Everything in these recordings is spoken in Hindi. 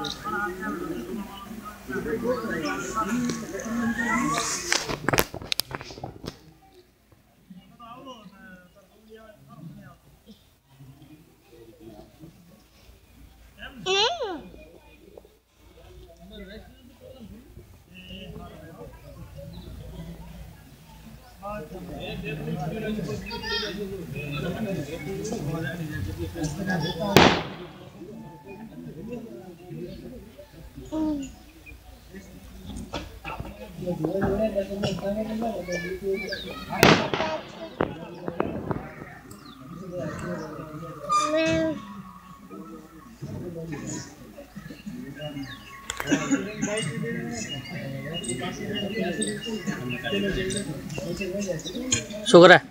शुक्र है।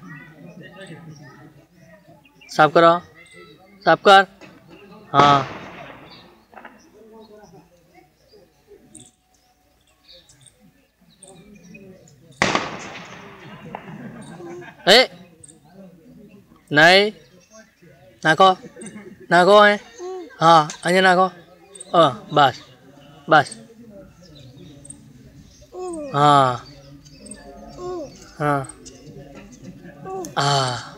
साफ करो, साफ कर। हाँ ए नहीं नाको नाको है। हाँ अजय नाको। बस बस। हाँ हाँ